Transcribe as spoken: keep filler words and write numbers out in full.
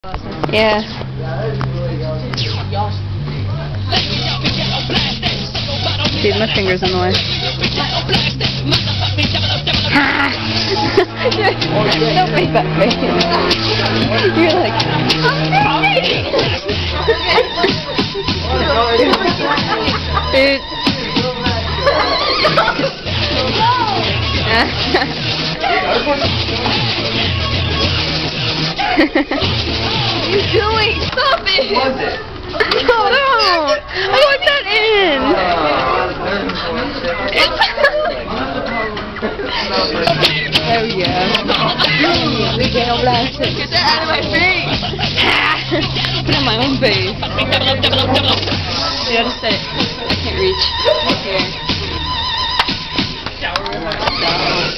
Yeah. Dude, my finger's in the way. Don't make that face. You're like... Dude. What are you doing? Stop it! Oh no! I want that in! Oh yeah. Up Ghettoblaster. Get that out of my face! Put it in my own face. You gotta say it. I can't reach. Here.